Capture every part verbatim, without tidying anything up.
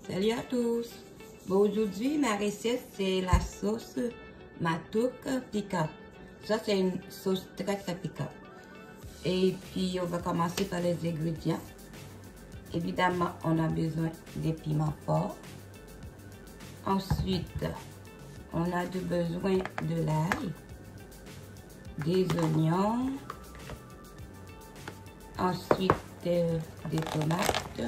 Salut à tous. Bon, aujourd'hui, ma recette, c'est la sauce matouk piquante. Ça, c'est une sauce très très piquante. Et puis, on va commencer par les ingrédients. Évidemment, on a besoin des piments forts. Ensuite, on a de besoin de l'ail, des oignons, ensuite euh, des tomates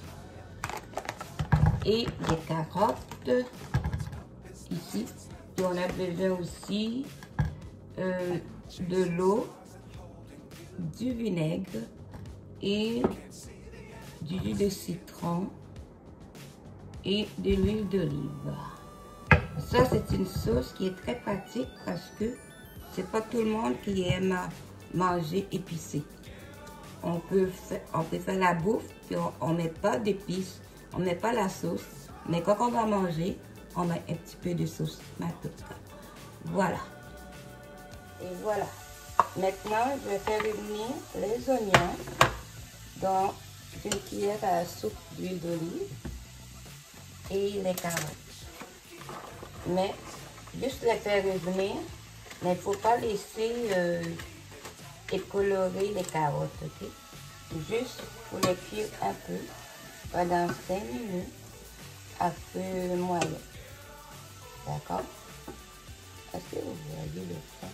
et des carottes ici. Et on a besoin aussi euh, de l'eau, du vinaigre et du jus de citron et de l'huile d'olive. Ça, c'est une sauce qui est très pratique parce que c'est pas tout le monde qui aime manger épicé. On peut faire, on peut faire la bouffe, puis on ne met pas d'épices, on ne met pas la sauce, mais quand on va manger, on met un petit peu de sauce matouk. Voilà. Et voilà. Maintenant, je vais faire revenir les oignons dans une cuillère à soupe d'huile d'olive et les carottes. Mais juste les faire revenir, mais il ne faut pas laisser euh, écolorer les carottes, ok? Juste pour les cuire un peu pendant cinq minutes à feu moyen. D'accord? Est-ce que vous voyez le fond?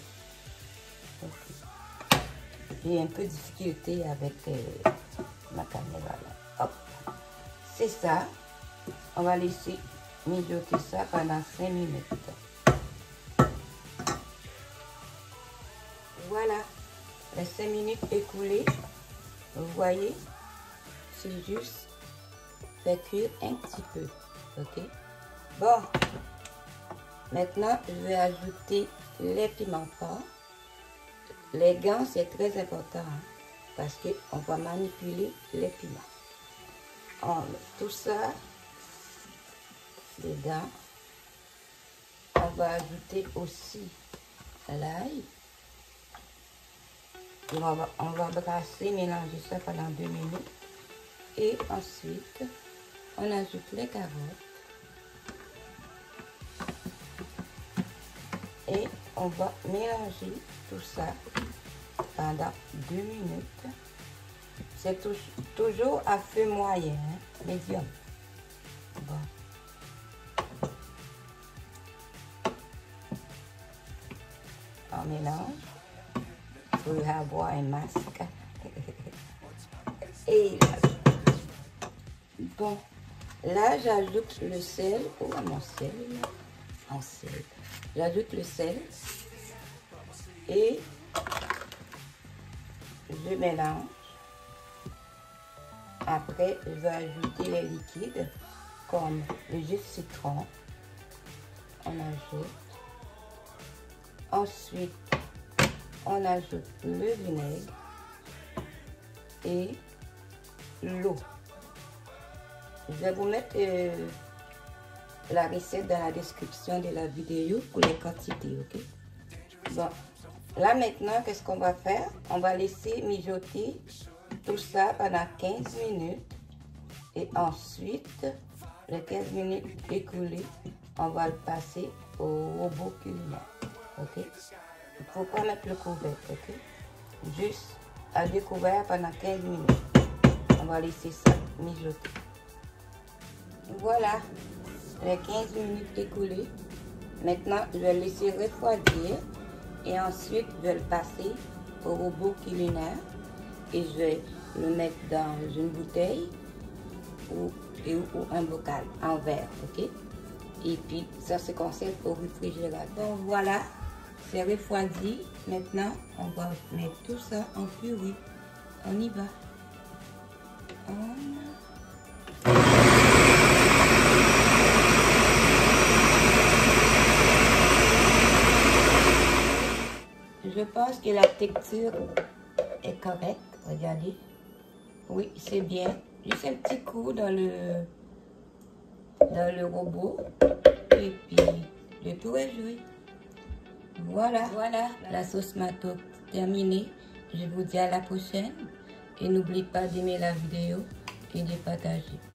Okay. J'ai un peu de difficulté avec euh, ma caméra là. Hop. C'est ça. On va laisser mijoter ça pendant cinq minutes. Voilà. Les cinq minutes écoulées. Vous voyez, c'est juste faire cuire un petit peu. Ok? Bon. Maintenant, je vais ajouter les piments forts. Les gants, c'est très important hein, parce qu'on va manipuler les piments. On met tout ça dedans. On va ajouter aussi l'ail. On va, on va brasser, mélanger ça pendant deux minutes. Et ensuite, on ajoute les carottes. Et on va mélanger tout ça pendant deux minutes. C'est toujours à feu moyen, hein, médium. Bon. On mélange pour avoir un masque. Et là, bon, là j'ajoute le sel. Oh, mon sel, mon sel. J'ajoute le sel et je mélange. Après, je vais ajouter les liquides comme le jus de citron. On ajoute. Ensuite, on ajoute le vinaigre et l'eau. Je vais vous mettre euh, la recette dans la description de la vidéo pour les quantités, ok? Bon, là maintenant, qu'est-ce qu'on va faire? On va laisser mijoter tout ça pendant quinze minutes. Et ensuite, les quinze minutes écoulées, on va le passer au robot culinaire, ok? Il ne faut pas mettre le couvercle, ok? Juste à découvert pendant quinze minutes. On va laisser ça mijoter. Voilà. Les quinze minutes écoulées. Maintenant, je vais le laisser refroidir et ensuite, je vais le passer au robot culinaire et je vais le mettre dans une bouteille ou, et, ou un bocal en verre, ok? Et puis, ça se conserve au réfrigérateur. Donc, voilà, c'est refroidi. Maintenant, on va mettre tout ça en purée. On y va. On... Je pense que la texture est correcte. Regardez. Oui, c'est bien. Juste un petit coup dans le, dans le robot. Et puis, le tour est joué. Voilà, voilà, la sauce matouk terminée. Je vous dis à la prochaine. Et n'oubliez pas d'aimer la vidéo et de partager.